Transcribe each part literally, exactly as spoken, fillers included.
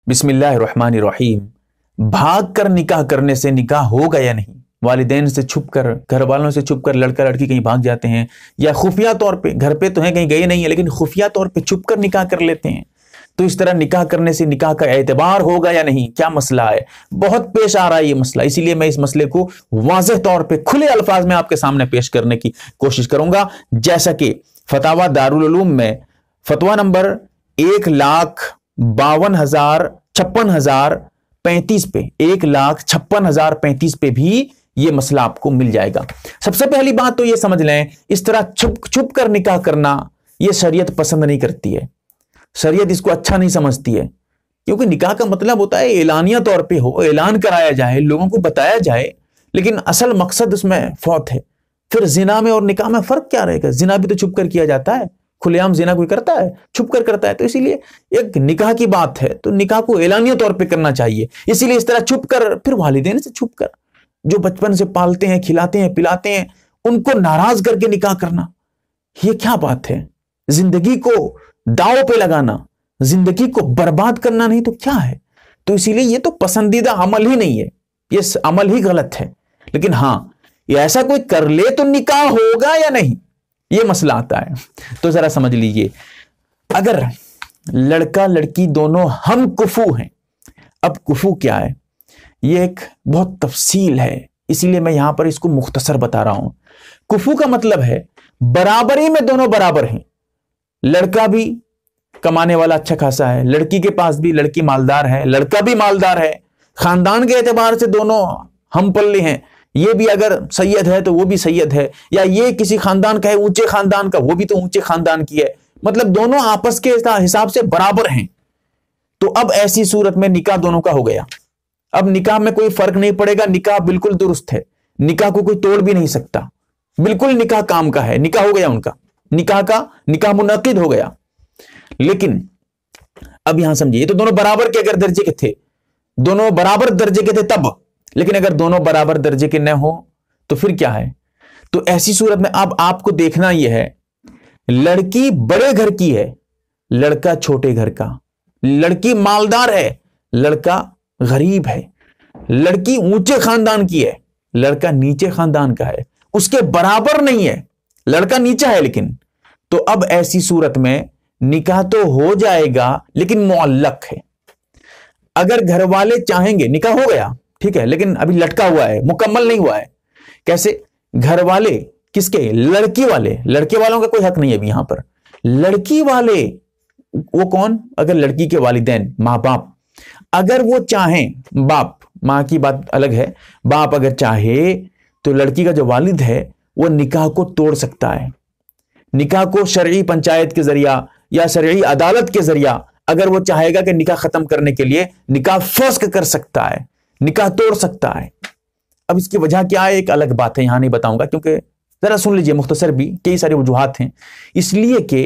बिस्मिल्लाहिर्रहमानिर्रहीम। भाग कर निकाह करने से निकाह होगा या नहीं? वालिदैन से छुप कर, घर वालों से छुप कर लड़का लड़की कहीं भाग जाते हैं, या खुफिया तौर पे, घर पे तो हैं कहीं गए नहीं है लेकिन खुफिया तौर पे छुप कर निकाह कर लेते हैं, तो इस तरह निकाह करने से निकाह का एतबार होगा या नहीं? क्या मसला है? बहुत पेश आ रहा है ये मसला, इसीलिए मैं इस मसले को वाज़ेह तौर पे खुले अल्फाज में आपके सामने पेश करने की कोशिश करूंगा। जैसा कि फतावा दारुल उलूम में फतवा नंबर एक लाख बावन हजार छप्पन हजार पैंतीस पे एक लाख छप्पन हजार पैंतीस पे भी ये मसला आपको मिल जाएगा। सबसे पहली बात तो ये समझ लें, इस तरह छुप छुप कर निकाह करना ये शरीयत पसंद नहीं करती है, शरीयत इसको अच्छा नहीं समझती है, क्योंकि निकाह का मतलब होता है एलानिया तौर पे हो, ऐलान कराया जाए, लोगों को बताया जाए, लेकिन असल मकसद उसमें फौत है। फिर जिना में और निकाह में फर्क क्या रहेगा? जिना भी तो छुप कर किया जाता है, खुलेआम जिना कोई करता है? छुप कर करता है। तो इसीलिए एक निकाह की बात है तो निकाह को एलानिया तौर पे करना चाहिए, इसीलिए इस तरह छुप कर, फिर वालिदैन से छुप कर, जो बचपन से पालते हैं, खिलाते हैं, पिलाते हैं, उनको नाराज करके निकाह करना, ये क्या बात है? जिंदगी को दांव पे लगाना, जिंदगी को बर्बाद करना नहीं तो क्या है? तो इसीलिए ये तो पसंदीदा अमल ही नहीं है, ये अमल ही गलत है। लेकिन हाँ, ये ऐसा कोई कर ले तो निकाह होगा या नहीं, ये मसला आता है। तो जरा समझ लीजिए, अगर लड़का लड़की दोनों हम कुफू हैं, अब कुफू क्या है ये एक बहुत तफसील है, इसीलिए मैं यहां पर इसको मुख्तसर बता रहा हूं। कुफू का मतलब है बराबरी में दोनों बराबर हैं, लड़का भी कमाने वाला अच्छा खासा है, लड़की के पास भी, लड़की मालदार है, लड़का भी मालदार है, खानदान के एतबार से दोनों हम पल्ले हैं, ये भी अगर सैयद है तो वो भी सैयद है, या ये किसी खानदान का है ऊंचे खानदान का, वो भी तो ऊंचे खानदान की है, मतलब दोनों आपस के हिसाब से बराबर हैं। तो अब ऐसी सूरत में निकाह दोनों का हो गया। अब निकाह में कोई फर्क नहीं पड़ेगा, निकाह बिल्कुल दुरुस्त है, निकाह को कोई तोड़ भी नहीं सकता, बिल्कुल निकाह काम का है, निकाह हो गया उनका, निकाह का निकाह मुनक्किद हो गया। लेकिन अब यहां समझिए, ये तो दोनों बराबर के अगर दर्जे के थे, दोनों बराबर दर्जे के थे तब, लेकिन अगर दोनों बराबर दर्जे के न हो तो फिर क्या है? तो ऐसी सूरत में अब आपको देखना यह है, लड़की बड़े घर की है, लड़का छोटे घर का, लड़की मालदार है, लड़का गरीब है, लड़की ऊंचे खानदान की है, लड़का नीचे खानदान का है, उसके बराबर नहीं है, लड़का नीचा है लेकिन। तो अब ऐसी सूरत में निकाह तो हो जाएगा लेकिन मुअल्लक है। अगर घर वाले चाहेंगे, निकाह हो गया ठीक है, लेकिन अभी लटका हुआ है, मुकम्मल नहीं हुआ है। कैसे? घर वाले किसके? लड़की वाले, लड़के वालों का कोई हक नहीं है अभी यहां पर। लड़की वाले वो कौन? अगर लड़की के वालिदैन, माँ बाप, अगर वो चाहें, बाप, माँ की बात अलग है, बाप अगर चाहे तो लड़की का जो वालिद है वो निकाह को तोड़ सकता है। निकाह को शरई पंचायत के जरिया या शरई अदालत के जरिया अगर वो चाहेगा कि निकाह खत्म करने के लिए निकाह फस्क कर सकता है, निकाह तोड़ सकता है। अब इसकी वजह क्या है एक अलग बात है, यहां नहीं बताऊंगा, क्योंकि जरा सुन लीजिए, मुख्तसर भी कई सारे वजूहात हैं। इसलिए कि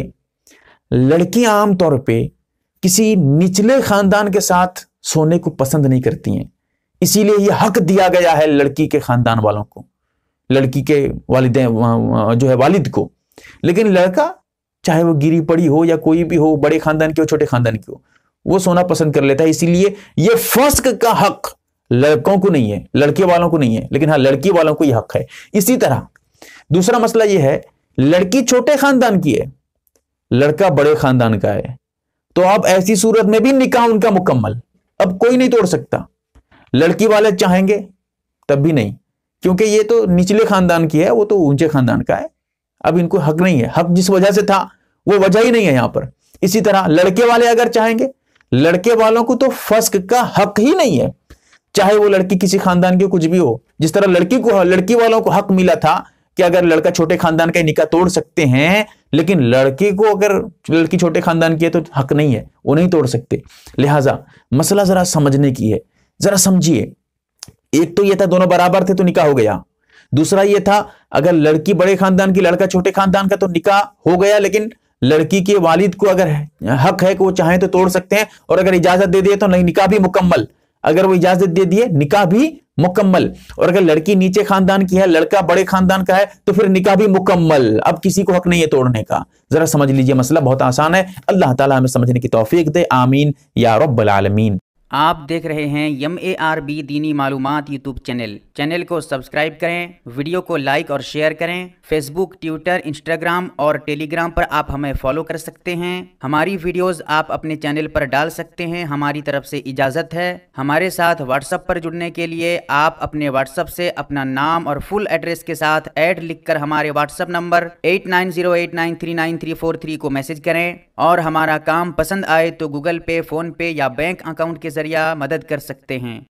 लड़कियां आम तौर पे किसी निचले खानदान के साथ सोने को पसंद नहीं करती हैं, इसीलिए यह हक दिया गया है लड़की के खानदान वालों को, लड़की के वालिदैन जो है वालिद को। लेकिन लड़का चाहे वो गिरी पड़ी हो या कोई भी हो, बड़े खानदान की हो छोटे खानदान की हो, वो सोना पसंद कर लेता है। इसीलिए यह फस्क का हक लड़कों को नहीं है, लड़के वालों को नहीं है, लेकिन हाँ लड़की वालों को यह हक है। इसी तरह दूसरा मसला यह है, लड़की छोटे खानदान की है, लड़का बड़े खानदान का है, तो अब ऐसी सूरत में भी निकाह उनका मुकम्मल, अब कोई नहीं तोड़ सकता। लड़की वाले चाहेंगे तब भी नहीं, क्योंकि ये तो निचले खानदान की है, वो तो ऊंचे खानदान का है, अब इनको हक नहीं है, हक जिस वजह से था वो वजह ही नहीं है यहां पर। इसी तरह लड़के वाले अगर चाहेंगे, लड़के वालों को तो फस्क का हक ही नहीं है, चाहे वो लड़की किसी खानदान की कुछ भी हो। जिस तरह लड़की को, लड़की वालों को हक मिला था कि अगर लड़का छोटे खानदान का निकाह तोड़ सकते हैं, लेकिन लड़के को अगर लड़की छोटे खानदान की है तो हक नहीं है, वो नहीं तोड़ सकते। लिहाजा मसला जरा समझने की है, जरा समझिए। एक तो ये था दोनों बराबर थे तो निकाह हो गया, दूसरा ये था अगर लड़की बड़े खानदान की, लड़का छोटे खानदान का, तो निकाह हो गया, लेकिन लड़की के वालिद को अगर हक है कि वो चाहें तो तोड़ सकते हैं, और अगर इजाजत दे दिए तो नहीं, निकाह भी मुकम्मल। अगर वो इजाजत दे दिए निकाह भी मुकम्मल, और अगर लड़की नीचे खानदान की है, लड़का बड़े खानदान का है, तो फिर निकाह भी मुकम्मल। अब किसी को हक नहीं है तोड़ने का। जरा समझ लीजिए, मसला बहुत आसान है। अल्लाह ताला हमें समझने की तौफीक दे, आमीन या रब्बल आलमीन। آپ دیکھ رہے ہیں ایم اے آر بی دینی معلومات یوٹیوب چینل چینل کو سبسکرائب کریں، ویڈیو کو لائک اور شیئر کریں۔ فیس بک، ٹویٹر، انسٹاگرام اور ٹیلی گرام پر آپ ہمیں فالو کر سکتے ہیں۔ ہماری ویڈیوز آپ اپنے چینل پر ڈال سکتے ہیں، ہماری طرف سے اجازت ہے۔ ہمارے ساتھ واٹس ایپ پر جڑنے کے لیے آپ اپنے واٹس ایپ سے اپنا نام اور فل ایڈریس کے ساتھ ایڈ لکھ کر ہمارے WhatsApp number eight nine zero eight nine three nine three four three کو میسج کریں، اور ہمارا کام پسند آئے تو گوگل پے، فون پے یا بینک اکاؤنٹ کے ذریعہ مدد کر سکتے ہیں۔